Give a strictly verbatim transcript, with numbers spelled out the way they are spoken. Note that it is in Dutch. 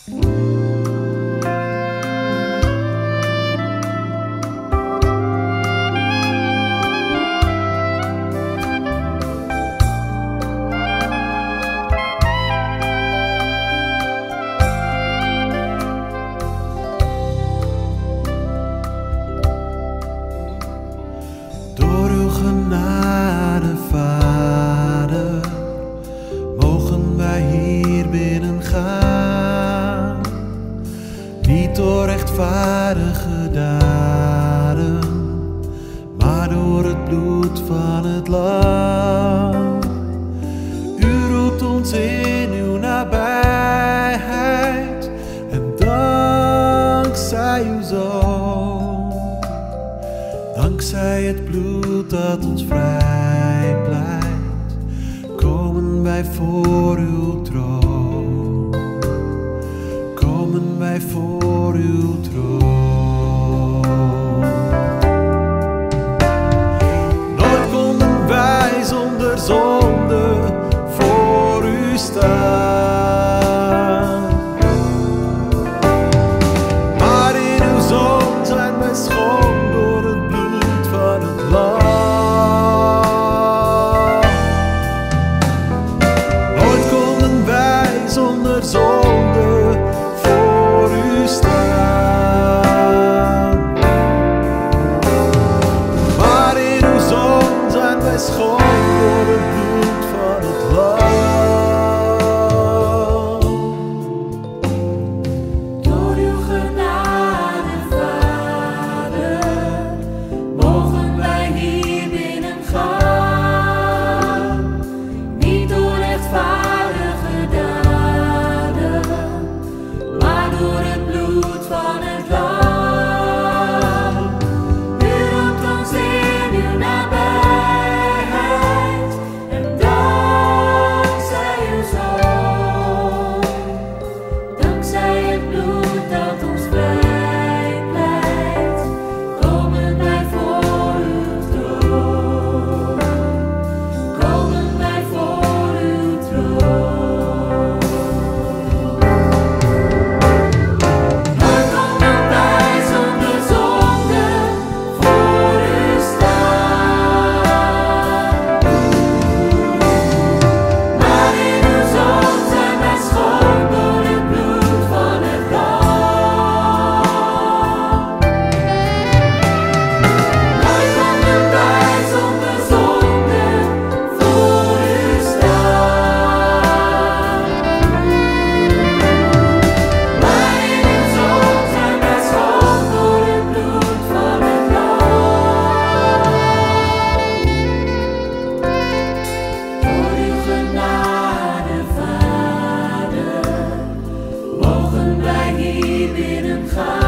Door uw genade, Vader, mogen wij hier binnen gaan. Niet door rechtvaardige daden, maar door het bloed van het lam. U roept ons in uw nabijheid en dankzij uw Zoon, dankzij het bloed dat ons vrij pleit, komen wij voor uw troon, komen wij voor uw troon. Nooit konden wij zonder zonde voor u staan, maar in uw Zoon zijn wij schoon door het bloed van het lam. Nooit konden wij zonder zonde voor u staan, maar in uw Zoon zijn wij schoon door het bloed van het lam. Door uw genade, Vader, mogen wij hier binnen gaan. Niet door rechtvaardige daden, maar door het bloed van het lam. U roept ons in uw nabijheid en dankzij uw Zoon, dankzij het bloed dat ons vrij pleit, komen wij voor uw troon, komen wij voor uw troon. Nooit konden wij zonder zonde voor u staan, maar in uw Zoon zijn wij schoon door het bloed van het lam. Nooit konden wij zonder zonde voor u staan, maar in uw Zoon zijn wij schoon door het bloed van het lam. Door uw genade, Vader, mogen wij hier binnen gaan.